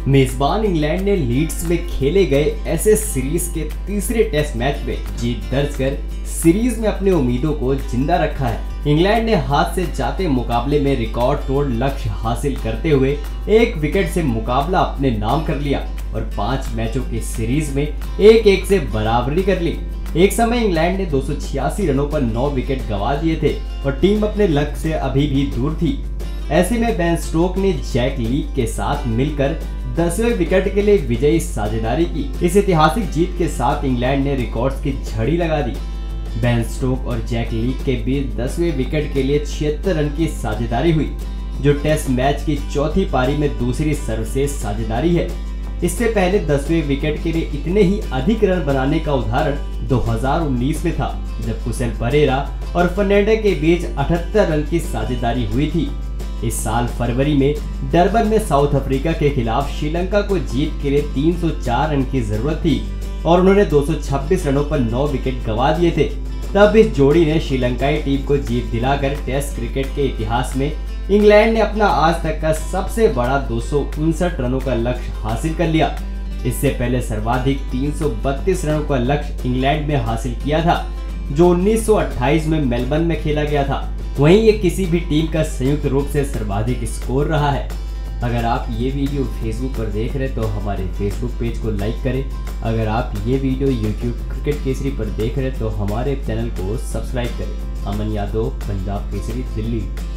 मेजबान इंग्लैंड ने लीड्स में खेले गए ऐसे सीरीज के तीसरे टेस्ट मैच में जीत दर्ज कर सीरीज में अपनी उम्मीदों को जिंदा रखा है। इंग्लैंड ने हाथ से जाते मुकाबले में रिकॉर्ड तोड़ लक्ष्य हासिल करते हुए 1 विकेट से मुकाबला अपने नाम कर लिया और 5 मैचों की सीरीज में 1-1 से बराबरी कर ली। एक समय इंग्लैंड ने 286 रनों पर 9 विकेट गंवा दिए थे और टीम अपने लक्ष्य से अभी भी दूर थी। ऐसे में बेन स्टोक्स ने जैक लीक के साथ मिलकर 10वें विकेट के लिए विजयी साझेदारी की। इस ऐतिहासिक जीत के साथ इंग्लैंड ने रिकॉर्ड्स की झड़ी लगा दी। बेन स्टोक्स और जैक लीक के बीच 10वें विकेट के लिए 76 रन की साझेदारी हुई, जो टेस्ट मैच की चौथी पारी में दूसरी सर्वश्रेष्ठ साझेदारी है। इससे पहले 10वें विकेट के लिए इतने ही अधिक रन बनाने का उदाहरण 2019 में था, जब कुशल परेरा और फर्नांडो के बीच 78 रन की साझेदारी हुई थी। इस साल फरवरी में डरबन में साउथ अफ्रीका के खिलाफ श्रीलंका को जीत के लिए 304 रन की जरूरत थी और उन्होंने 226 रनों पर 9 विकेट गंवा दिए थे। तब इस जोड़ी ने श्रीलंकाई टीम को जीत दिलाकर टेस्ट क्रिकेट के इतिहास में इंग्लैंड ने अपना आज तक का सबसे बड़ा 259 रनों का लक्ष्य हासिल कर लिया। इससे पहले सर्वाधिक 332 रनों का लक्ष्य इंग्लैंड में हासिल किया था, जो 1928 में मेलबर्न में खेला गया था। वहीं ये किसी भी टीम का संयुक्त रूप से सर्वाधिक स्कोर रहा है। अगर आप ये वीडियो फेसबुक पर देख रहे हैं तो हमारे फेसबुक पेज को लाइक करें। अगर आप ये वीडियो यूट्यूब क्रिकेट केसरी पर देख रहे हैं तो हमारे चैनल को सब्सक्राइब करें। अमन यादव, पंजाब केसरी, दिल्ली।